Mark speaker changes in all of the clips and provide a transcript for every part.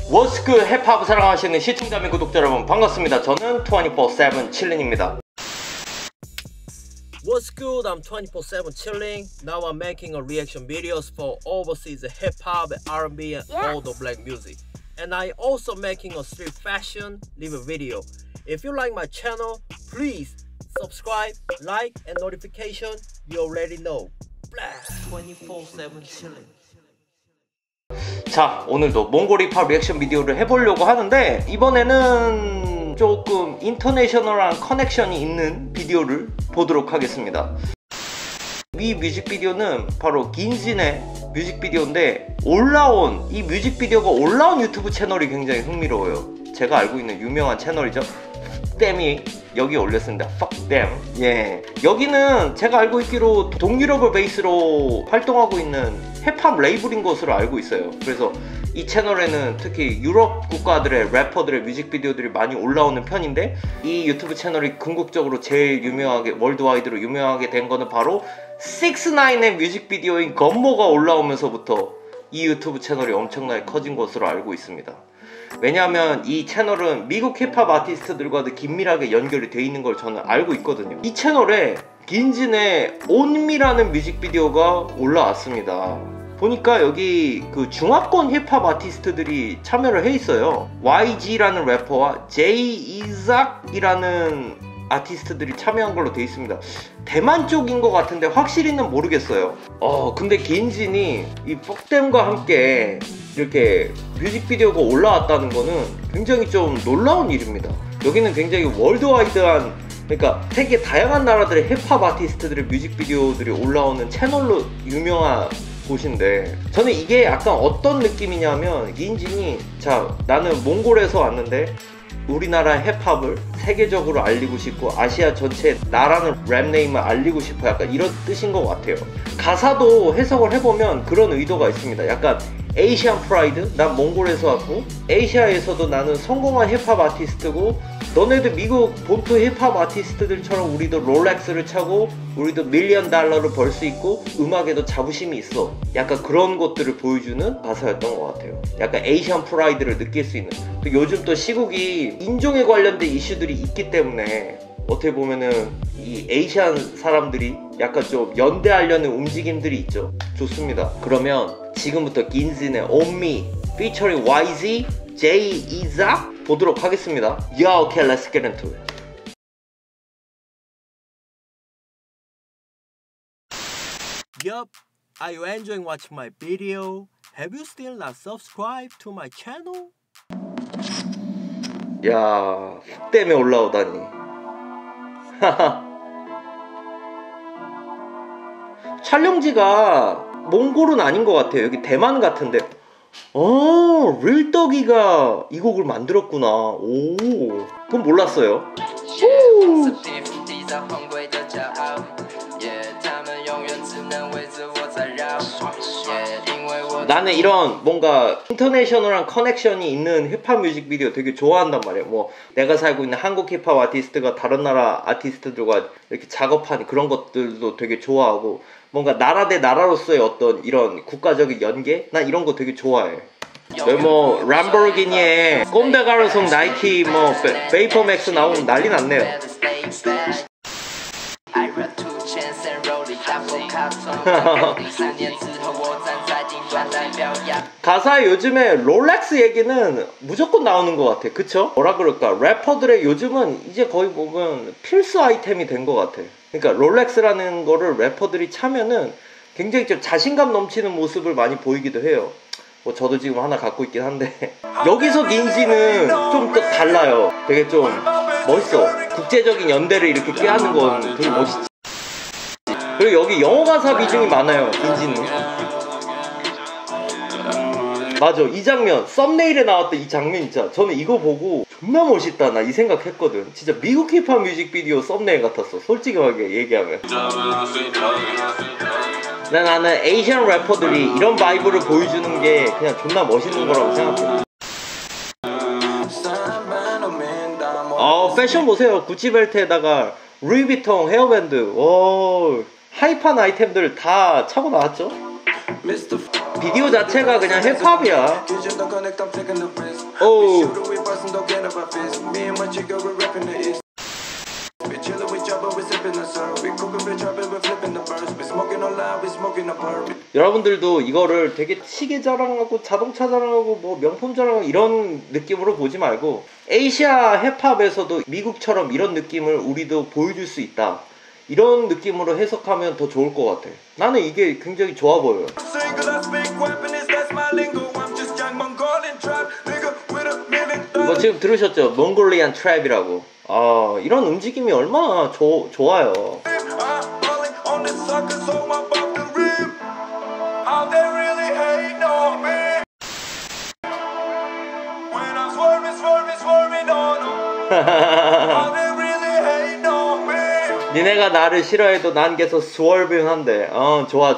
Speaker 1: What's good 힙합 사랑하시는 시청자 및 구독자 여러분 반갑습니다. 저는 24/7 칠린입니다.
Speaker 2: What's good? I'm 24/7 chilling. Now I'm making a reaction videos for overseas hip hop, R&B, and all the black music. And I also making a street fashion live video. If you like my channel, please subscribe, like, and notification. You already know. 24/7 chilling.
Speaker 1: 자, 오늘도 몽골 힙합 리액션 비디오를 해보려고 하는데 이번에는 조금 인터내셔널한 커넥션이 있는 비디오를 보도록 하겠습니다. 이 뮤직비디오는 바로 긴진의 뮤직비디오인데 이 뮤직비디오가 올라온 유튜브 채널이 굉장히 흥미로워요. 제가 알고 있는 유명한 채널이죠. 댐이 여기 올렸습니다. Fuck them. 예. 여기는 제가 알고 있기로 동유럽을 베이스로 활동하고 있는 힙합 레이블인 것으로 알고 있어요. 그래서 이 채널에는 특히 유럽 국가들의 래퍼들의 뮤직비디오들이 많이 올라오는 편인데 이 유튜브 채널이 궁극적으로 제일 유명하게 월드와이드로 유명하게 된 거는 바로 6ix9ine 뮤직비디오인 건모가 올라오면서부터 이 유튜브 채널이 엄청나게 커진 것으로 알고 있습니다. 왜냐하면 이 채널은 미국 힙합 아티스트들과도 긴밀하게 연결이 되어 있는 걸 저는 알고 있거든요. 이 채널에 긴진의 온미라는 뮤직비디오가 올라왔습니다. 보니까 여기 그 중화권 힙합 아티스트들이 참여를 해 있어요. YG라는 래퍼와 제이이삭이라는 아티스트들이 참여한 걸로 되어 있습니다. 대만 쪽인 것 같은데 확실히는 모르겠어요. 근데 긴진이 이 폭댐과 함께 이렇게 뮤직비디오가 올라왔다는 거는 굉장히 좀 놀라운 일입니다. 여기는 굉장히 월드와이드한, 그러니까 세계 다양한 나라들의 힙합 아티스트들의 뮤직비디오들이 올라오는 채널로 유명한 곳인데 저는 이게 약간 어떤 느낌이냐면 긴진이 자 나는 몽골에서 왔는데 우리나라 힙합을 세계적으로 알리고 싶고 아시아 전체 나라는 랩 네임을 알리고 싶어 약간 이런 뜻인 것 같아요. 가사도 해석을 해보면 그런 의도가 있습니다. 약간 에이시안 프라이드, 난 몽골에서 왔고 아시아에서도 나는 성공한 힙합 아티스트고 너네들 미국 본토 힙합 아티스트들처럼 우리도 롤렉스를 차고 우리도 $1,000,000를 벌 수 있고 음악에도 자부심이 있어. 약간 그런 것들을 보여주는 가사였던 것 같아요. 약간 에이시안 프라이드를 느낄 수 있는. 또 요즘 또 시국이 인종에 관련된 이슈들이 있기 때문에 어떻게 보면은 이 에이시안 사람들이 약간 좀 연대하려는 움직임들이 있죠. 좋습니다. 그러면 지금부터 긴진의 온미 featuring YG, 제이이삭 보도록 하겠습니다. Yeah, okay, let's get into it.
Speaker 2: Yup, are you enjoying watching my video? Have you still not subscribed to my channel?
Speaker 1: 야, 때문에 올라오다니. 촬영지가 몽골은 아닌 것 같아요. 여기 대만 같은데. 릴떡이가 이 곡을 만들었구나. 오, 그건 몰랐어요. 나는 이런 뭔가 인터내셔널한 커넥션이 있는 힙합 뮤직비디오 되게 좋아한단 말이야. 뭐 내가 살고 있는 한국 힙합 아티스트가 다른 나라 아티스트들과 이렇게 작업한 그런 것들도 되게 좋아하고 뭔가 나라 대 나라로서의 어떤 이런 국가적인 연계? 난 이런 거 되게 좋아해. 뭐 람보르기니에 꼼데 가로송 나이키 뭐 베이퍼맥스 나오면 난리 났네요. 가사에 요즘에 롤렉스 얘기는 무조건 나오는 것 같아. 그쵸? 뭐라 그럴까, 래퍼들의 요즘은 이제 거의 보면 필수 아이템이 된 것 같아. 그러니까 롤렉스라는 거를 래퍼들이 차면은 굉장히 좀 자신감 넘치는 모습을 많이 보이기도 해요. 뭐 저도 지금 하나 갖고 있긴 한데 여기서 긴진은 좀 또 달라요. 되게 좀 멋있어. 국제적인 연대를 이렇게 꾀하는 건 되게 멋있지. 그리고 여기 영어 가사 비중이 많아요. 긴진은. 맞아, 이 장면 썸네일에 나왔던 이 장면 있잖아. 저는 이거 보고 존나 멋있다 나 이 생각했거든. 진짜 미국 힙합 뮤직비디오 썸네일 같았어. 솔직하게 얘기하면. 나는 에이시안 래퍼들이 이런 바이브를 보여주는 게 그냥 존나 멋있는 거라고 생각해. 패션 보세요. 구찌 벨트에다가 루이비통 헤어밴드. 오, 하이판 아이템들 다 차고 나왔죠? 비디오 자체가 그냥 힙합이야. 오. 여러분들도 이거를 되게 시계 자랑하고 자동차 자랑하고 뭐 명품 자랑하고 이런 느낌으로 보지 말고 아시아 힙합에서도 미국처럼 이런 느낌을 우리도 보여줄 수 있다, 이런 느낌으로 해석하면 더 좋을 것 같아. 나는 이게 굉장히 좋아 보여요. 이거 지금 들으셨죠? 몽골리안 트랩이라고. 이런 움직임이 얼마나 좋아요. 니네가 나를 싫어해도 난 계속 스월빙 한대. 좋아.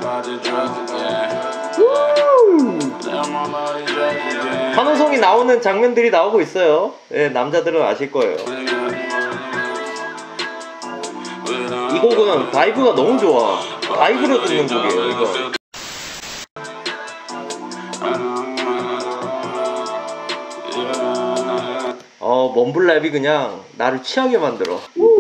Speaker 1: 환호성이 나오는 장면들이 나오고 있어요. 예, 남자들은 아실 거예요. 이 곡은 바이브가 너무 좋아. 바이브로 듣는 곡이에요, 이거. 멈블랩이 그냥 나를 취하게 만들어.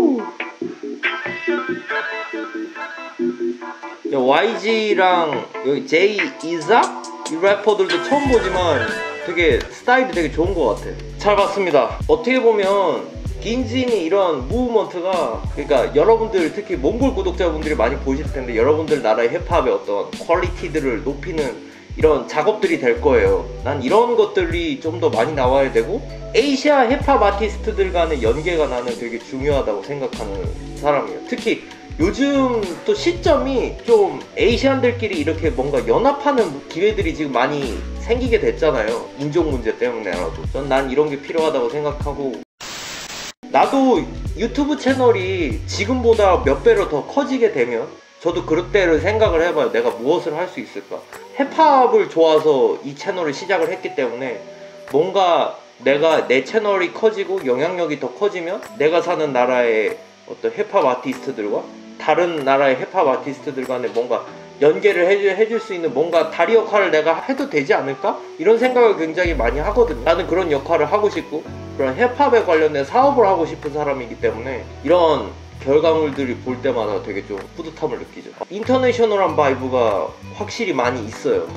Speaker 1: YG랑 여기 제이 이삭 이 래퍼들도 처음 보지만 되게 스타일이 되게 좋은 것 같아. 잘 봤습니다. 어떻게 보면 긴진이 이런 무브먼트가, 그러니까 여러분들 특히 몽골 구독자분들이 많이 보실 텐데 여러분들 나라의 힙합의 어떤 퀄리티들을 높이는 이런 작업들이 될 거예요. 난 이런 것들이 좀 더 많이 나와야 되고, 아시아 힙합 아티스트들 간의 연계가 나는 되게 중요하다고 생각하는 사람이에요. 특히 요즘 또 시점이 좀 아시안들끼리 이렇게 뭔가 연합하는 기회들이 지금 많이 생기게 됐잖아요. 인종 문제 때문에라도. 난 이런 게 필요하다고 생각하고, 나도 유튜브 채널이 지금보다 몇 배로 더 커지게 되면 저도 그때를 생각을 해봐요. 내가 무엇을 할 수 있을까. 힙합을 좋아서 이 채널을 시작을 했기 때문에 뭔가 내가 내 채널이 커지고 영향력이 더 커지면 내가 사는 나라의 어떤 힙합 아티스트들과 다른 나라의 힙합 아티스트들 간에 뭔가 연계를 해줄 수 있는 뭔가 다리 역할을 내가 해도 되지 않을까? 이런 생각을 굉장히 많이 하거든요. 나는 그런 역할을 하고 싶고 그런 힙합에 관련된 사업을 하고 싶은 사람이기 때문에 이런 결과물들을 볼 때마다 되게 좀 뿌듯함을 느끼죠. 인터내셔널한 바이브가 확실히 많이 있어요.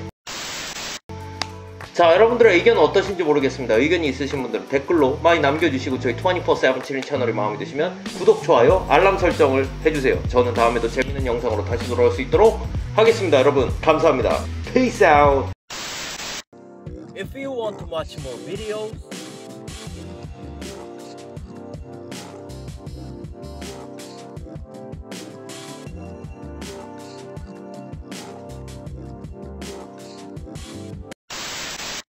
Speaker 1: 자, 여러분들의 의견은 어떠신지 모르겠습니다. 의견이 있으신 분들은 댓글로 많이 남겨주시고 저희 24/7 칠린 채널이 마음에 드시면 구독, 좋아요, 알람 설정을 해주세요. 저는 다음에도 재밌는 영상으로 다시 돌아올 수 있도록 하겠습니다. 여러분 감사합니다. Peace out.
Speaker 2: If you want to watch more videos,